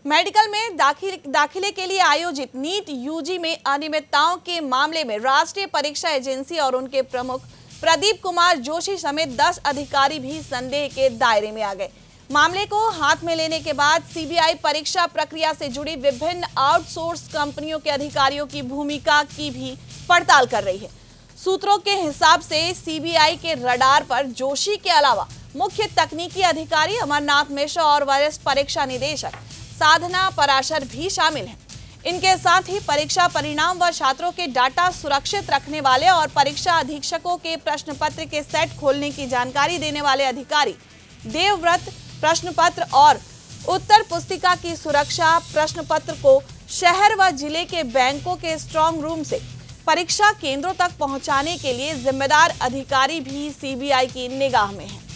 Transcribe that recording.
Medical में दाखिले के लिए आयोजित नीट यूजी में अनियमितताओं के मामले में राष्ट्रीय परीक्षा एजेंसी और उनके प्रमुख प्रदीप कुमार जोशी समेत 10 अधिकारी भी संदेह के दायरे में आ गए। मामले को हाथ में लेने के बाद सीबीआई परीक्षा प्रक्रिया से जुड़ी विभिन्न आउटसोर्स कंपनियों के अधिकारियों की भूमिका की भी पड़ताल कर रही है। सूत्रों के हिसाब से सीबीआई के रडार पर जोशी के अलावा मुख्य तकनीकी अधिकारी अमरनाथ मिश्र और वरिष्ठ परीक्षा निदेशक साधना पराशर भी शामिल हैं। इनके साथ ही परीक्षा परिणाम व छात्रों के डाटा सुरक्षित रखने वाले और परीक्षा अधीक्षकों के प्रश्न पत्र के सेट खोलने की जानकारी देने वाले अधिकारी, देवव्रत प्रश्न पत्र और उत्तर पुस्तिका की सुरक्षा, प्रश्न पत्र को शहर व जिले के बैंकों के स्ट्रांग रूम से परीक्षा केंद्रों तक पहुंचाने के लिए जिम्मेदार अधिकारी भी सीबीआई की निगाह में हैं।